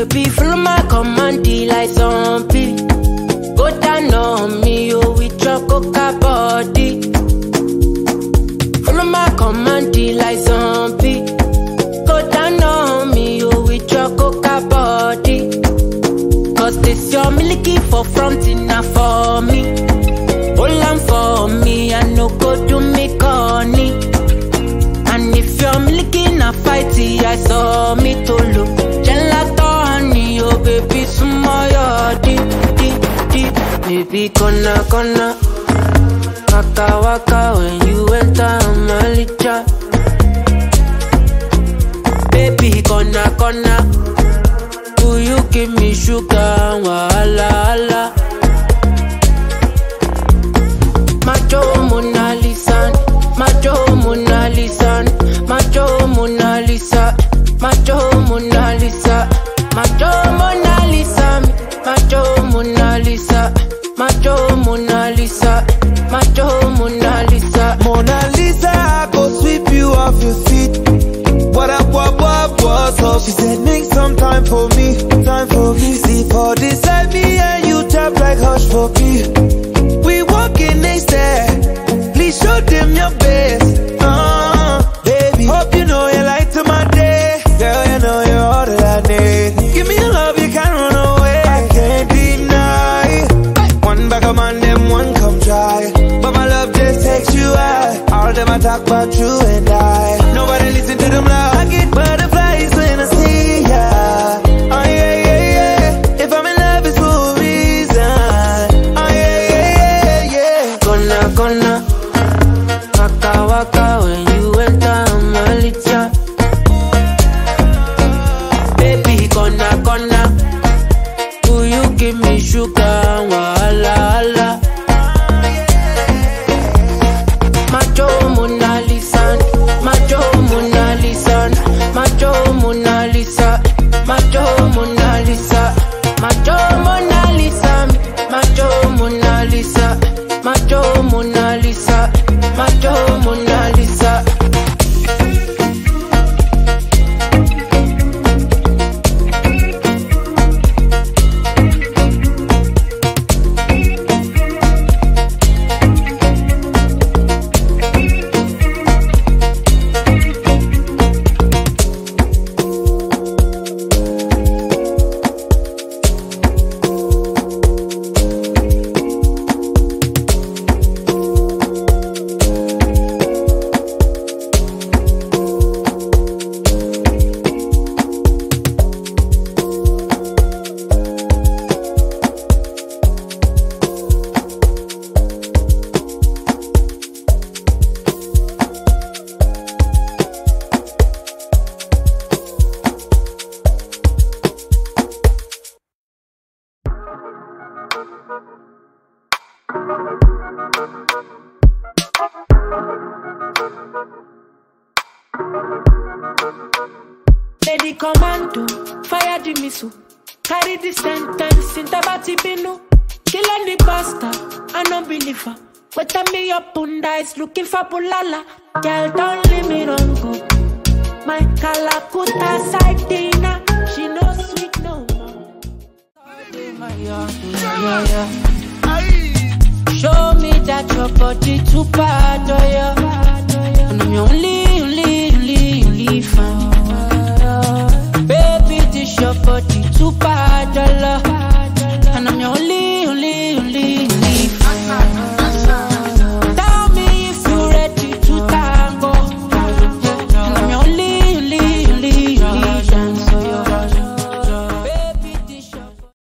Baby, follow my command, like zombie. Go down on me, oh, with your coca body. Follow my command, like zombie. Go down on me, oh, with your coca body. Cause this your miliki for front enough for me. Hold on for me, I no go do me koni. And if you're miliki na fighty, I saw me to look. Gelatoni, oh baby, sumo yo deep. Baby, gonna waka waka when you enter omalicha. Baby, gonna will you give me sugar, wahala. Macho Monalisa, macho Monalisa, macho Monalisa, macho Monalisa, macho Monalisa, macho Monalisa, macho Monalisa, macho Monalisa. Monalisa, I go sweep you off your feet. What up, what's up? She said make some time for me, See for this side, me and you tap like hush for me. We walking next there. Please show them your best. Baby, hope you know you light to my day. Girl, you know you're all that I need. Give me your love, you can't run away. I can't deny. One bag of man, them one come try. But my love just takes you out. All them I talk about you and I. Nobody listen to them loud. I get butterflies when I see ya. Oh yeah, yeah, yeah. If I'm in love, it's for a reason. Oh yeah, yeah, yeah, yeah. Gonna waka waka when you enter omalicha. Baby, gonna will you give me sugar, wahala. Macho Monalisa, macho Monalisa, macho Monalisa, macho Monalisa, macho Monalisa, macho Monalisa, macho Monalisa, macho Monalisa. Lady commando, fire the missile. Carry the sentence in Tabati Binu. Kill on the pasta, I no believer. Wait a me up bunda is looking for Pulala. Girl, don't leave me wrong go. My Kalakuta side dinner, she no sweet no more. Show me that your body too bad, oh yeah. And I'm your only fan. Baby, this your body too bad.